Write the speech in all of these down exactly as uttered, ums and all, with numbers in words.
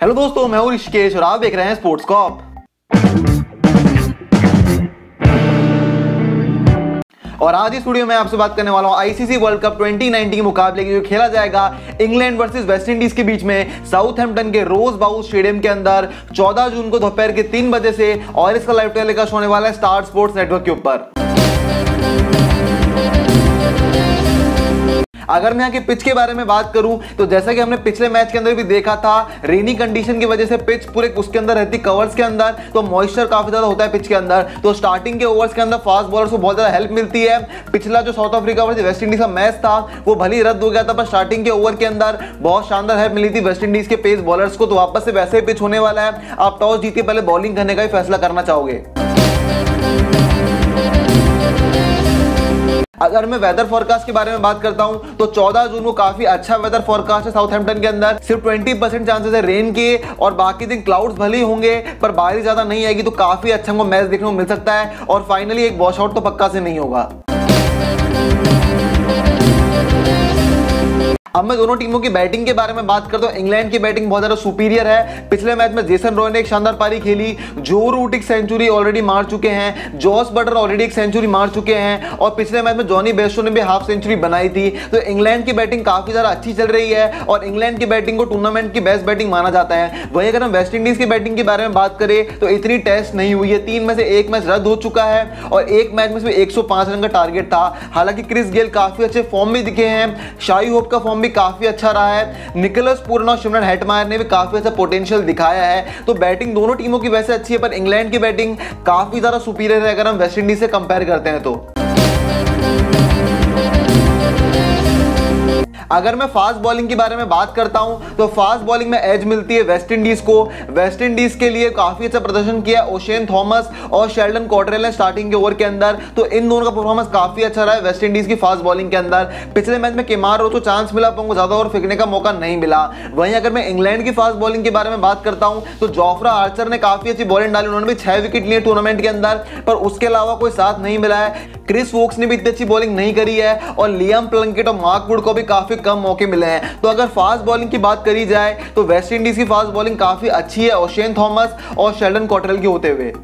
Hello दोस्तों, मैं हूं ऋषिकेश और आप देख रहे हैं स्पोर्ट्स कॉप। और आज इस वीडियो में आपसे बात करने वाला हूं ICC world cup twenty nineteen के मुकाबले की जो खेला जाएगा इंग्लैंड वर्सेस वेस्ट इंडीज के बीच में साउथहैम्पटन के रोज बाउल स्टेडियम के अंदर चौदह जून को दोपहर के तीन बजे से, और इसका लाइव टेलीकास्ट होने वाला है स्टार स्पोर्ट्स नेटवर्क के ऊपर। अगर मैं यहाँ के पिच के बारे में बात करूं तो जैसा कि हमने पिछले मैच के अंदर भी देखा था, रेनी कंडीशन की वजह से पिच पूरे उसके अंदर रहती कवर्स के अंदर, तो मॉइस्चर काफी ज्यादा होता है पिच के अंदर, तो स्टार्टिंग के ओवर्स के अंदर फास्ट बॉलर्स को बहुत ज्यादा हेल्प मिलती है। पिछला जो South Africa versus West Indies का मैच था वो भले ही रद्द हो गया था, पर स्टार्टिंग के ओवर के अंदर बहुत शानदार हेल्प मिली थी वेस्ट इंडीज के पेस बॉलर्स को। तो वापस से वैसे ही पिच होने वाला है, आप टॉस जीत के पहले बॉलिंग करने का ही फैसला करना चाहोगे। अगर मैं वेदर फोरकास्ट के बारे में बात करता हूं तो चौदह जून को काफी अच्छा वेदर फोरकास्ट है साउथहैम्पटन के अंदर। सिर्फ बीस परसेंट चांसेस है रेन के, और बाकी दिन क्लाउड्स भले ही होंगे पर बारिश ज्यादा नहीं आएगी, तो काफी अच्छा हमको मैच देखने को मिल सकता है। और फाइनली एक वॉश आउट तो पक्का से नहीं होगा। अब मैं दोनों टीमों की बैटिंग के बारे में बात करता हूं। इंग्लैंड की बैटिंग बहुत ज्यादा सुपीरियर है। पिछले मैच में जेसन रॉय ने एक शानदार पारी खेली, जो रूट एक सेंचुरी ऑलरेडी मार चुके हैं, जॉस बटलर ऑलरेडी एक सेंचुरी मार चुके हैं, और पिछले मैच में जॉनी बेस्टो ने भी हाफ सेंचुरी बनाई थी। तो इंग्लैंड की बैटिंग काफी ज्यादा अच्छी चल रही है, और इंग्लैंड की बैटिंग को टूर्नामेंट की बेस्ट बैटिंग माना जाता है। वहीं अगर हम वेस्ट इंडीज की बैटिंग के बारे में बात करें तो इतनी टेस्ट नहीं हुई है। तीन में से एक मैच रद्द हो चुका है, और एक मैच में से एक सौ पांच रन का टारगेट था। हालांकि क्रिस गेल काफी अच्छे फॉर्म में दिखे हैं, शाई होप का फॉर्म भी काफी अच्छा रहा है, निकोलस पूरन और शिमरन हेटमायर ने भी काफी अच्छा पोटेंशियल दिखाया है। तो बैटिंग दोनों टीमों की वैसे अच्छी है, पर इंग्लैंड की बैटिंग काफी ज्यादा सुपीरियर है अगर हम वेस्ट इंडीज से कंपेयर करते हैं तो। अगर मैं फास्ट बॉलिंग के बारे में बात करता हूं तो फास्ट बॉलिंग में एज मिलती है वेस्ट इंडीज को। वेस्ट इंडीज के लिए काफी अच्छा प्रदर्शन किया ओशेन थॉमस और शेल्डन कॉटरेल ने स्टार्टिंग के ओवर के अंदर, तो इन दोनों का परफॉर्मेंस काफी अच्छा रहा है वेस्ट इंडीज की फास्ट बॉलिंग के अंदर। पिछले मैच में केमार रो तो चांस मिला, पर उनको ज्यादा ओवर फेंकने का मौका नहीं मिला। वहीं अगर मैं इंग्लैंड की फास्ट बॉलिंग के बारे में बात करता हूं तो जोफ्रा आर्चर ने काफी अच्छी बॉलिंग डाली, उन्होंने भी छह विकेट लिए टूर्नामेंट के अंदर, पर उसके अलावा कोई साथ नहीं मिला है। क्रिस वोक्स ने भी इतनी अच्छी बॉलिंग नहीं करी है, और लियाम प्लंकेट और मार्क वुड को भी काफी कम मौके मिले हैं। तो अगर फास्ट बॉलिंग की बात करी जाए तो वेस्ट इंडीज की फास्ट बॉलिंग काफी अच्छी है ओशेन थॉमस और शेल्डन कॉटरेल के होते हुए।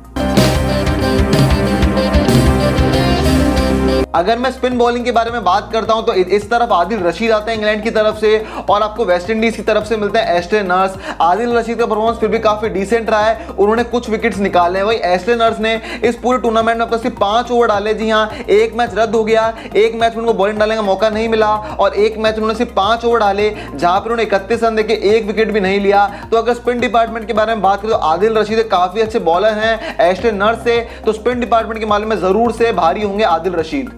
अगर मैं स्पिन बॉलिंग के बारे में बात करता हूं तो इस तरफ आदिल रशीद आते हैं इंग्लैंड की तरफ से, और आपको वेस्ट इंडीज की तरफ से मिलते हैं एस्टे नर्स। आदिल रशीद का परफॉर्मेंस फिर भी काफी डिसेंट रहा है, उन्होंने कुछ विकेट्स निकाले हैं। वही एस्टे नर्स ने इस पूरे टूर्नामेंट में अपने सिर्फ पांच ओवर डाले। जी हाँ, एक मैच रद्द हो गया, एक मैच में उनको बॉलिंग डालने का मौका नहीं मिला, और एक मैच में उन्होंने सिर्फ पांच ओवर डाले जहां पर उन्होंने इकतीस रन देके एक विकेट भी नहीं लिया। तो अगर स्पिन डिपार्टमेंट के बारे में बात करें तो आदिल रशीद काफी अच्छे बॉलर हैं एस्टे नर्स से, तो स्पिन डिपार्टमेंट के मामले में जरूर से भारी होंगे आदिल रशीद।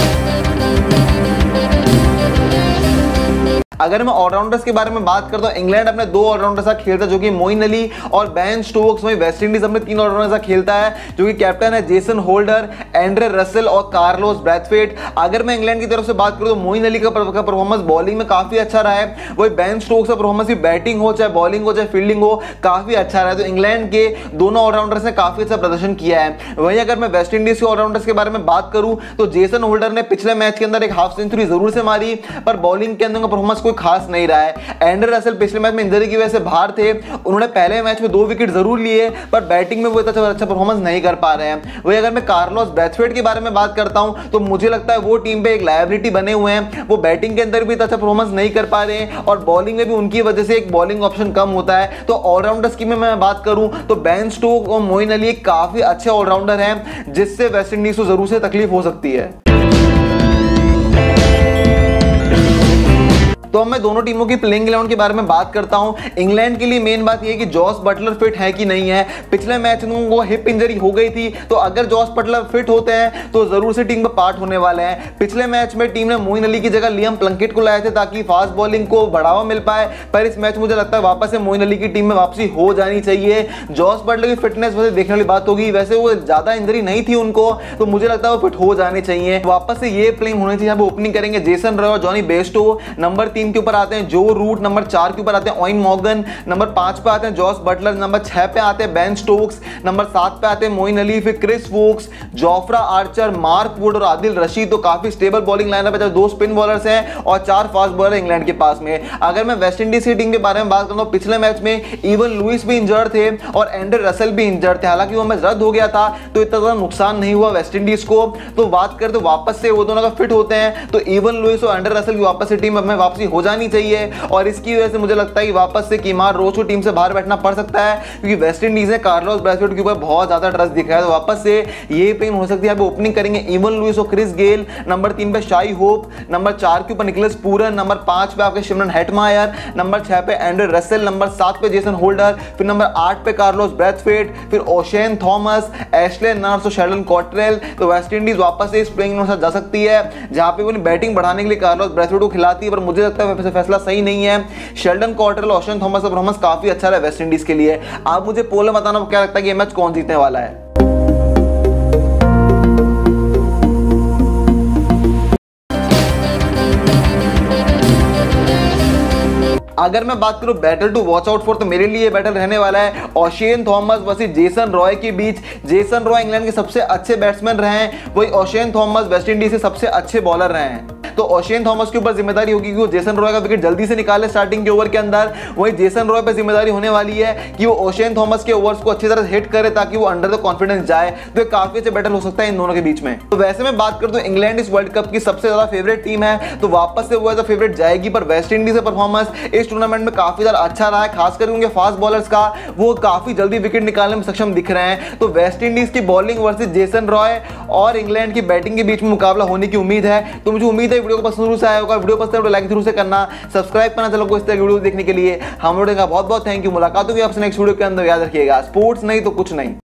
अगर मैं ऑलराउंडर्स के बारे में बात करता हूं, इंग्लैंड अपने दो ऑलराउंडर साथ खेलता है जो कि मोइन अली और बेन स्टोक्स। वहीं वेस्ट इंडीज अपने तीन ऑलराउंडर साथ खेलता है जो कि कैप्टन है जेसन होल्डर, एंड्रे रसेल और कार्लोस ब्रैथवेट। अगर मैं इंग्लैंड की तरफ से बात करूं तो मोइन अली का परफॉर्मेंस बॉलिंग में काफी अच्छा रहा है, वही बेन स्टोक्स का परफॉर्मेंस भी बैटिंग हो चाहे बॉलिंग हो चाहे फील्डिंग हो काफी अच्छा रहा है। तो इंग्लैंड के दोनों ऑलराउंडर्स ने काफी अच्छा प्रदर्शन किया है। वहीं अगर मैं वेस्ट इंडीज के ऑलराउंडर्स के बारे में बात करूं तो जेसन होल्डर ने पिछले मैच के अंदर एक हाफ सेंचुरी जरूर से मारी, पर बॉलिंग के अंदर का परफॉर्मेंस कोई खास नहीं रहा है। एंड्रे रसेल पिछले मैच में इंजरी की वजह से बाहर थे, उन्होंने पहले मैच में दो विकेट जरूर लिए, पर बैटिंग में वो इतना अच्छा परफॉर्मेंस नहीं कर पा रहे हैं। वही अगर मैं कार्लोस ब्रैथवेट के बारे में बात करता हूं तो मुझे लगता है वो टीम पे एक लायबिलिटी बने हुए हैं। वो बैटिंग के अंदर भी इतना अच्छा परफॉर्मेंस नहीं कर पा रहे हैं, और बॉलिंग में भी उनकी वजह से एक बॉलिंग ऑप्शन कम होता है। तो ऑलराउंडर्स की में मैं बात करूं तो बेन स्टोक्स और मोइन अली काफी अच्छे ऑलराउंडर हैं, जिससे वेस्ट इंडीज को जरूर से तकलीफ हो सकती है। तो मैं दोनों टीमों की प्लेइंग इलेवन के बारे में बात करता हूं। इंग्लैंड के लिए मेन बात यह है कि जॉस बटलर फिट है कि नहीं है। पिछले मैच में उनको हिप इंजरी हो गई थी, तो अगर जॉस बटलर फिट होते हैं तो जरूर से टीम में पार्ट होने वाले हैं। पिछले मैच में टीम ने मोइन अली की जगह लियाम प्लंकेट को लाए थे ताकि फास्ट बॉलिंग को बढ़ावा मिल पाए, पर इस मैच मुझे लगता है वापस से मोइन अली की टीम में वापसी हो जानी चाहिए। जॉस बटलर की फिटनेस वैसे देखने वाली बात होगी, वैसे वो ज्यादा इंजरी नहीं थी उनको, तो मुझे लगता है वो फिट हो जाने चाहिए। वापस से ये प्लेइंग होनी चाहिए। ओपनिंग करेंगे जेसन रॉय और जॉनी बेस्टो, नंबर तीन तीन के ऊपर आते हैं जो रूट, नंबर चार के ऊपर आते हैं ओइन मॉर्गन, नंबर पांच पे आते हैं जॉस बटलर, नंबर छह पे आते हैं बेन स्टोक्स, नंबर सात पे आते हैं मोइन अली, फिर Chris Woakes, Jofra Archer, Mark Wood और आदिल रशीद। तो काफी स्टेबल बॉलिंग लाइनअप है, दो स्पिन बॉलर्स हैं और चार फास्ट बॉलर इंग्लैंड के पास में। अगर मैं वेस्ट इंडीज की टीम के बारे में बात करता हूं, पिछले मैच में इवन लुइस भी इंजर्ड थे और एंड्रे रसेल भी इंजर्ड थे। हालांकि वो मैच रद्द हो गया था तो इतना ज्यादा नुकसान नहीं हुआ वेस्ट इंडीज को। तो बात करें तो वापस से वो दोनों का फिट होते हैं तो इवन लुइस और एंड्रे रसेल की वापस से टीम में वापसी हो जानी चाहिए और इसकी वजह से मुझे लगता है कि वापस से कीमार रोज को टीम से बाहर बैठना पड़ सकता है क्योंकि वेस्ट इंडीज ने कार्लोस ब्रैथवेट के ऊपर बहुत ज्यादा ट्रस्ट दिखाया है। तो वापस से ये टीम हो सकती है ओपनिंग करेंगे इवन लुइस और क्रिस गेल, नंबर तीन पे शाई होप, नंबर चार के ऊपर निकलेस पूरन, नंबर पांच पे आपके शिमरन हेटमायर, नंबर छह पे एंड्रे रसेल, नंबर सात पे जेसन होल्डर, फिर नंबर आठ पे कार्लोस ब्रैथवेट, फिर ओशेन थॉमस, एशले नर्स और शेल्डन कॉटरेल। तो वेस्ट इंडीज वापस से इस प्लेइंग के साथ जा सकती है जहां पे वो बैटिंग बढ़ाने के लिए कार्लोस ब्रैथवेट को खिलाती है, पर मुझे लगता है फैसला सही नहीं है। शेल्डन कॉटरेल, ओशेन थॉमस का परफॉर्मेंस काफी अच्छा रहा वेस्ट इंडीज के लिए। आप मुझे पोल में बताना क्या लगता है कि ये मैच कौन जीतने वाला है। अगर मैं बात करूं battle to watch out for तो मेरे लिए बैटल रहने वाला है Oshane Thomas versus Jason Roy के बीच। जेसन रॉय इंग्लैंड के सबसे अच्छे बैट्समैन रहे हैं, वही ओशेन थॉमस वेस्ट इंडीज के सबसे अच्छे बॉलर रहे हैं। तो ओशेन थॉमस के ऊपर जिम्मेदारी होगी कि वो जेसन रॉय का विकेट जल्दी से निकाले स्टार्टिंग के ओवर के अंदर, वही जेसन रॉय पर जिम्मेदारी होने वाली है कि वो ओशेन थॉमस के ओवर्स को अच्छी तरह से हिट करे ताकि वो अंडर द कॉन्फिडेंस जाए। तो एक काफी अच्छा बैटल हो सकता है इन दोनों के बीच में। तो वैसे मैं बात करता हूं इंग्लैंड इस वर्ल्ड कप की सबसे ज्यादा फेवरेट टीम है तो वापस से वो एज अ फेवरेट जाएगी, पर वेस्ट इंडीज का परफॉर्मेंस इस टूर्नामेंट में काफी ज्यादा अच्छा रहा है, खासकर उनके फास्ट बॉलर्स का वो काफी जल्दी विकेट निकालने में सक्षम दिख रहे हैं। तो वेस्ट इंडीज की बॉलिंग वर्सेस जेसन रॉय और इंग्लैंड की बैटिंग के बीच में मुकाबला होने की उम्मीद है। तो मुझे उम्मीद है वीडियो को पसंद से आया होगा, वीडियो पसंद है तो लाइक जरूर से करना, सब्सक्राइब करना चैनल को इस तरह की वीडियो देखने के लिए। हम लोगों का बहुत बहुत थैंक यू। मुलाकात होगी आपसे नेक्स्ट वीडियो के अंदर। याद रखिएगा स्पोर्ट्स नहीं तो कुछ नहीं।